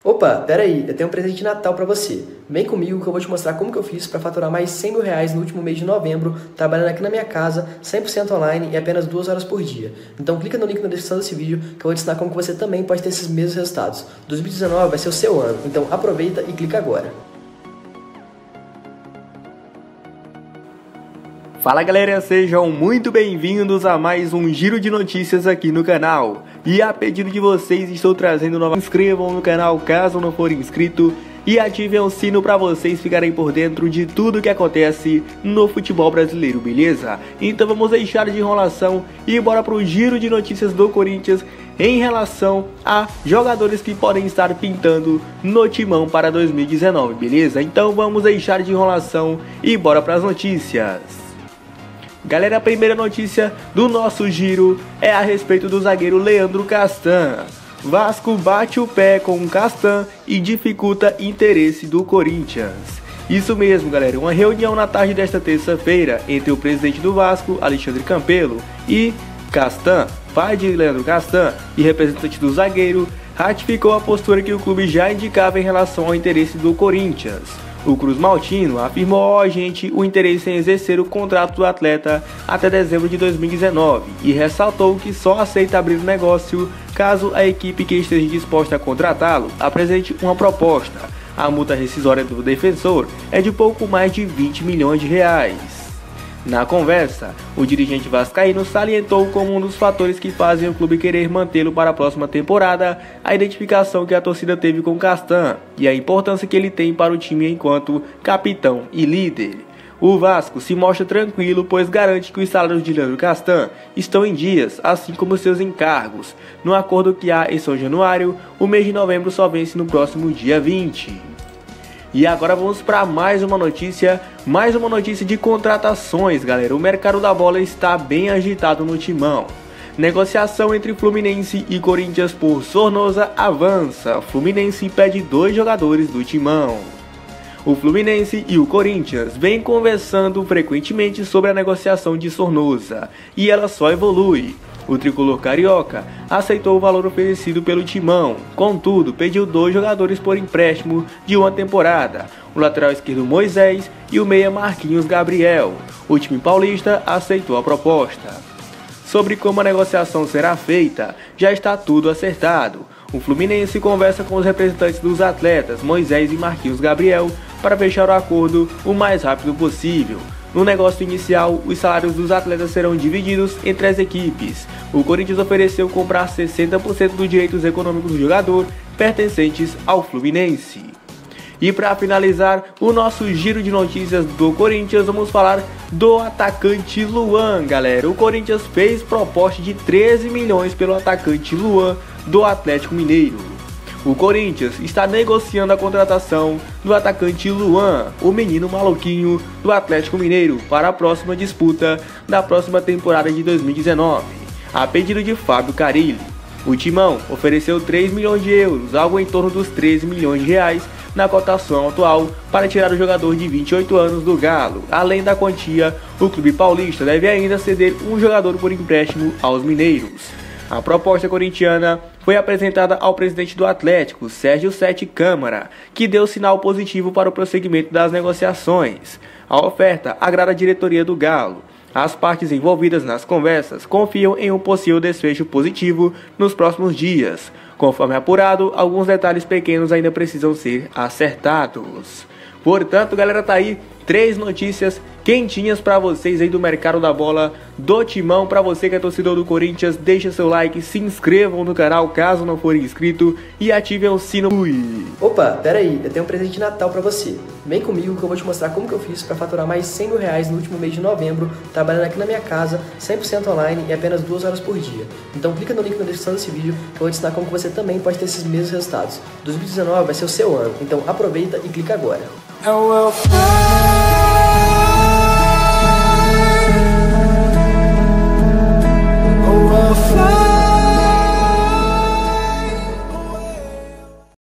Opa, pera aí, eu tenho um presente de Natal pra você. Vem comigo que eu vou te mostrar como que eu fiz pra faturar mais 100 mil reais no último mês de novembro, trabalhando aqui na minha casa, 100% online e apenas 2 horas por dia. Então clica no link na descrição desse vídeo que eu vou te ensinar como que você também pode ter esses mesmos resultados. 2019 vai ser o seu ano, então aproveita e clica agora. Fala galera, sejam muito bem-vindos a mais um giro de notícias aqui no canal. E a pedido de vocês estou trazendo novas. Se inscrevam no canal caso não for inscrito e ativem o sino para vocês ficarem por dentro de tudo que acontece no futebol brasileiro, beleza? Então vamos deixar de enrolação e bora pro giro de notícias do Corinthians em relação a jogadores que podem estar pintando no timão para 2019, beleza? Então vamos deixar de enrolação e bora para as notícias. Galera, a primeira notícia do nosso giro é a respeito do zagueiro Leandro Castan. Vasco bate o pé com o Castan e dificulta interesse do Corinthians. Isso mesmo, galera, uma reunião na tarde desta terça-feira entre o presidente do Vasco, Alexandre Campelo, e Castan, pai de Leandro Castan e representante do zagueiro, ratificou a postura que o clube já indicava em relação ao interesse do Corinthians. O Cruz Maltino afirmou ao agente o interesse em exercer o contrato do atleta até dezembro de 2019 e ressaltou que só aceita abrir o negócio caso a equipe que esteja disposta a contratá-lo apresente uma proposta. A multa rescisória do defensor é de pouco mais de 20 milhões de reais. Na conversa, o dirigente vascaíno salientou como um dos fatores que fazem o clube querer mantê-lo para a próxima temporada a identificação que a torcida teve com Castan e a importância que ele tem para o time enquanto capitão e líder. O Vasco se mostra tranquilo, pois garante que os salários de Leandro Castan estão em dias, assim como seus encargos. No acordo que há em São Januário, o mês de novembro só vence no próximo dia 20. E agora vamos para mais uma notícia de contratações, galera. O mercado da bola está bem agitado no timão. Negociação entre Fluminense e Corinthians por Sornosa avança. Fluminense pede 2 jogadores do timão. O Fluminense e o Corinthians vêm conversando frequentemente sobre a negociação de Sornosa e ela só evolui. O tricolor carioca aceitou o valor oferecido pelo timão, contudo pediu 2 jogadores por empréstimo de uma temporada, o lateral esquerdo Moisés e o meia Marquinhos Gabriel. O time paulista aceitou a proposta. Sobre como a negociação será feita, já está tudo acertado. O Fluminense conversa com os representantes dos atletas Moisés e Marquinhos Gabriel para fechar o acordo o mais rápido possível. No negócio inicial, os salários dos atletas serão divididos entre as equipes. O Corinthians ofereceu comprar 60% dos direitos econômicos do jogador pertencentes ao Fluminense. E para finalizar o nosso giro de notícias do Corinthians, vamos falar do atacante Luan, galera. O Corinthians fez proposta de 13 milhões pelo atacante Luan do Atlético Mineiro. O Corinthians está negociando a contratação do atacante Luan, o menino maluquinho do Atlético Mineiro, para a próxima disputa da próxima temporada de 2019, a pedido de Fábio Carille. O timão ofereceu 3 milhões de euros, algo em torno dos 13 milhões de reais na cotação atual, para tirar o jogador de 28 anos do Galo. Além da quantia, o clube paulista deve ainda ceder um jogador por empréstimo aos mineiros. A proposta corintiana foi apresentada ao presidente do Atlético, Sérgio Sete Câmara, que deu sinal positivo para o prosseguimento das negociações. A oferta agrada a diretoria do Galo. As partes envolvidas nas conversas confiam em um possível desfecho positivo nos próximos dias. Conforme apurado, alguns detalhes pequenos ainda precisam ser acertados. Portanto, galera, tá aí 3 notícias quentinhas pra vocês aí do mercado da bola do timão. Pra você que é torcedor do Corinthians, deixa seu like, se inscrevam no canal caso não for inscrito e ativem o sino. Opa, pera aí, eu tenho um presente de Natal pra você. Vem comigo que eu vou te mostrar como que eu fiz pra faturar mais 100 mil reais no último mês de novembro, trabalhando aqui na minha casa, 100% online e apenas 2 horas por dia. Então clica no link na descrição desse vídeo que eu vou te ensinar como que você também pode ter esses mesmos resultados. 2019 vai ser o seu ano, então aproveita e clica agora.